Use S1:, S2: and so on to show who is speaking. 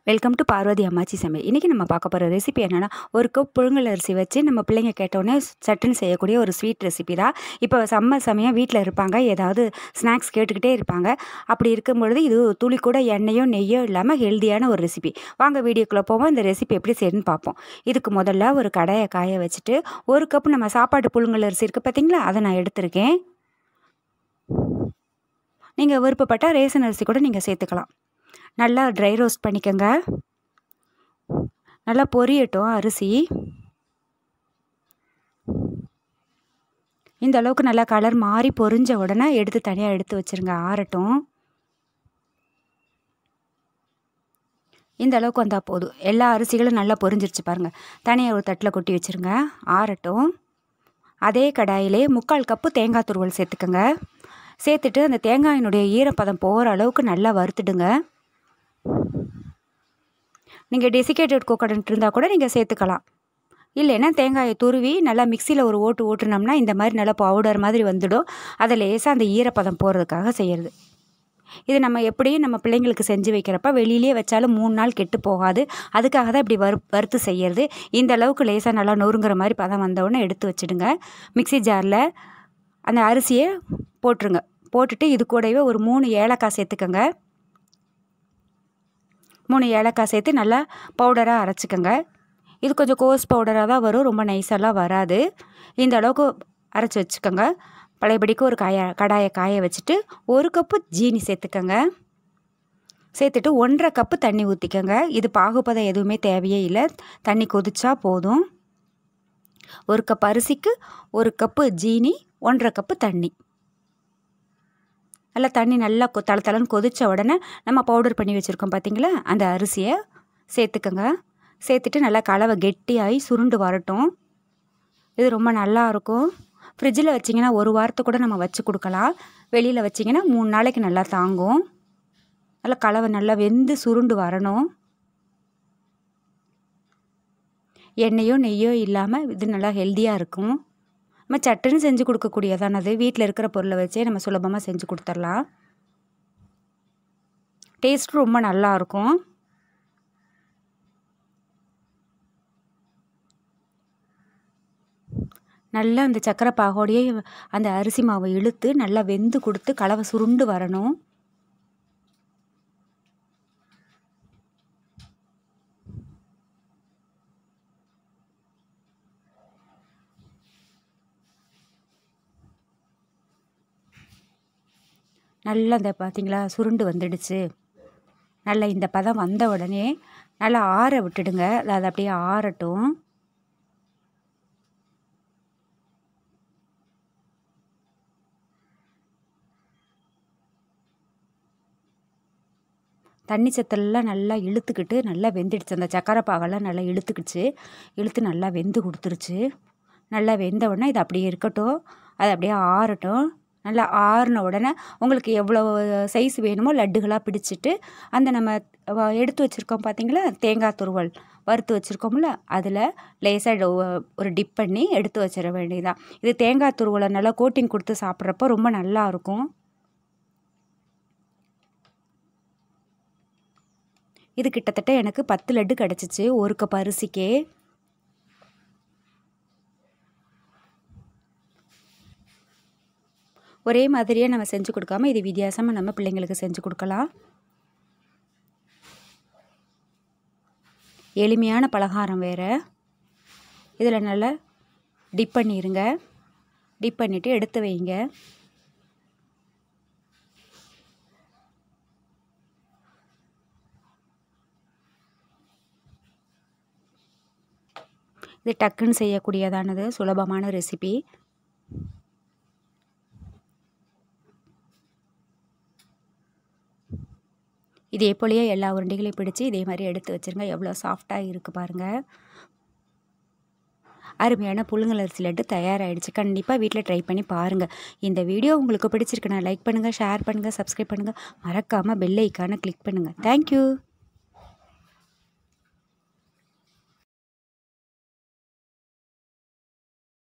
S1: Welcome to Parvati அம்மாச்சி சமையல். இன்றைக்கி நம்ம பார்க்க போகிற ரெசிபி என்னென்னா, ஒரு கப் புழுங்கல் அரிசி வச்சு நம்ம பிள்ளைங்க கேட்டோன்னே சட்டுன்னு செய்யக்கூடிய ஒரு ஸ்வீட் ரெசிபி தான். இப்போ சம்மர் சமயம் வீட்டில் இருப்பாங்க, ஏதாவது ஸ்நாக்ஸ் கேட்டுக்கிட்டே இருப்பாங்க. அப்படி இருக்கும்பொழுது இது துளி கூட எண்ணெயோ நெய்யோ இல்லாமல் ஹெல்தியான ஒரு ரெசிபி. வாங்க வீடியோக்குள்ளே போவோம், இந்த ரெசிபி எப்படி செய்யணும்னு பார்ப்போம். இதுக்கு முதல்ல ஒரு கடாயை காய வச்சுட்டு, ஒரு கப் நம்ம சாப்பாட்டு புழுங்கல் அரிசி இருக்குது பார்த்தீங்களா, அதை நான் எடுத்திருக்கேன். நீங்கள் விருப்பப்பட்டால் ரேஷன் அரிசி கூட நீங்கள் சேர்த்துக்கலாம். நல்லா ட்ரை ரோஸ்ட் பண்ணிக்கோங்க. நல்லா பொரியட்டும் அரிசி. இந்த அளவுக்கு நல்லா கலர் மாறி பொரிஞ்ச உடனே எடுத்து தனியாக எடுத்து வச்சுருங்க, ஆறட்டும். இந்த அளவுக்கு வந்தால் போதும். எல்லா அரிசிகளும் நல்லா பொரிஞ்சிருச்சு பாருங்கள். தனியாக ஒரு தட்டில் கொட்டி வச்சுருங்க, ஆறட்டும். அதே கடாயிலே 3/4 கப்பு தேங்காய் துருவல் சேர்த்துக்கோங்க. சேர்த்துட்டு அந்த தேங்காயினுடைய ஈரப்பதம் போகிற அளவுக்கு நல்லா வறுத்துடுங்க. நீங்கள் டெசிகேட்டட் கோகோனட் இருந்தால் கூட நீங்கள் சேர்த்துக்கலாம். இல்லைன்னா தேங்காயை துருவி நல்லா மிக்சியில் ஒரு ஓட்டுனோம்னா இந்த மாதிரி நல்லா பவுடர் மாதிரி வந்துடும். அதை லேசாக அந்த ஈரப்பதம் போகிறதுக்காக செய்கிறது. இது நம்ம எப்படியும் நம்ம பிள்ளைங்களுக்கு செஞ்சு வைக்கிறப்ப வெளியிலே வச்சாலும் 3 நாள் கெட்டு போகாது. அதுக்காக தான் இப்படி வறுத்து செய்கிறது. இந்த அளவுக்கு லேசாக நல்லா நொறுங்குற மாதிரி பதம் வந்தவுடனே எடுத்து வச்சுடுங்க. மிக்சி ஜாரில் அந்த அரிசியை போட்டுருங்க. போட்டுட்டு இது கூடவே ஒரு 3 ஏலக்காய் சேர்த்துக்கோங்க. 3 ஏலக்காய் சேர்த்து நல்லா பவுடராக அரைச்சிக்கோங்க. இது கொஞ்சம் கோஸ் பவுடராக தான் வரும், ரொம்ப நைஸெல்லாம் வராது. இந்த அளவுக்கு அரைச்சி வச்சுக்கோங்க. பழையபடிக்கு ஒரு கடாயை காய வச்சுட்டு 1 கப்பு ஜீனி சேர்த்துக்கோங்க. சேர்த்துட்டு 1/2 கப்பு தண்ணி ஊற்றிக்கோங்க. இது பாகுபதம் எதுவுமே தேவையே இல்லை, தண்ணி கொதிச்சா போதும். 1 கப் அரிசிக்கு 1 கப்பு ஜீனி, 1/2 கப்பு தண்ணி. நல்லா தண்ணி நல்லா தளன்னு கொதித்த உடனே நம்ம பவுடர் பண்ணி வச்சுருக்கோம் பார்த்தீங்களா, அந்த அரிசியை சேர்த்துக்கோங்க. சேர்த்துட்டு நல்லா கலவை கெட்டியாகி சுருண்டு வரட்டும். இது ரொம்ப நல்லாயிருக்கும். ஃப்ரிட்ஜில் வச்சிங்கன்னா 1 வாரத்துக்கு கூட நம்ம வச்சு கொடுக்கலாம். வெளியில் வச்சிங்கன்னா 3 நாளைக்கு நல்லா தாங்கும். நல்லா கலவை நல்லா வெந்து சுருண்டு வரணும். எண்ணெயோ நெய்யோ இல்லாமல் இது நல்லா ஹெல்த்தியாக இருக்கும். நம்ம சட்டுன்னு செஞ்சு கொடுக்கக்கூடியதானது. வீட்டில் இருக்கிற பொருளை வச்சே நம்ம சுலபமாக செஞ்சு கொடுத்துடலாம். டேஸ்ட்டும் ரொம்ப நல்லாயிருக்கும். நல்லா அந்த சக்கரை பாகோடையே அந்த அரிசி மாவை இழுத்து நல்லா வெந்து கொடுத்து கலவை சுருண்டு வரணும். நல்லா இந்த பார்த்திங்களா சுருண்டு வந்துடுச்சு. நல்லா இந்த பதம் வந்த உடனே நல்லா ஆற விட்டுடுங்க. அது அப்படியே ஆறட்டும். தண்ணி சத்தெல்லாம் நல்லா இழுத்துக்கிட்டு நல்லா வெந்துடுச்சு. அந்த சக்கரை பாகெல்லாம் நல்லா இழுத்து நல்லா வெந்து கொடுத்துருச்சு. நல்லா வெந்த உடனே இது அப்படியே இருக்கட்டும், அது அப்படியே ஆறட்டும். நல்லா ஆறின உடனே உங்களுக்கு எவ்வளோ சைஸ் வேணுமோ லட்டுகளாக பிடிச்சிட்டு அந்த நம்ம எடுத்து வச்சுருக்கோம் பார்த்தீங்களா தேங்காய் துருவல் வறுத்து வச்சுருக்கோம்ல, அதில் லேசாக ஒரு டிப் பண்ணி எடுத்து வச்சிட வேண்டியதான். இது தேங்காய் துருவலை நல்லா கோட்டிங் கொடுத்து சாப்பிட்றப்போ ரொம்ப நல்லாயிருக்கும். இது கிட்டத்தட்ட எனக்கு 10 லட்டு கிடச்சிச்சு 1 கப் அரிசிக்கே. ஒரே மாதிரியே நம்ம செஞ்சு கொடுக்காம இது வித்தியாசமாக நம்ம பிள்ளைங்களுக்கு செஞ்சு கொடுக்கலாம். எளிமையான பலகாரம் வேறு. இதில் நல்லா டிப் பண்ணிடுங்க. டிப் பண்ணிவிட்டு எடுத்து வைங்க. இது டக்குன்னு செய்யக்கூடியதானது, சுலபமான ரெசிபி. இதே போலயே எல்லா உருண்டைகளையும் பிடிச்சி இதே மாதிரி எடுத்து வச்சுருங்க. எவ்வளோ சாஃப்டாக இருக்குது பாருங்கள். அருமையான புழுங்கல் அரிசி லட்டு தயாராகிடுச்சு. கண்டிப்பாக வீட்டில் ட்ரை பண்ணி பாருங்கள். இந்த வீடியோ உங்களுக்கு பிடிச்சிருக்குன்னா லைக் பண்ணுங்கள், ஷேர் பண்ணுங்கள், சப்ஸ்கிரைப் பண்ணுங்கள். மறக்காமல் பெல் ஐக்கானை கிளிக் பண்ணுங்கள். தேங்க்யூ.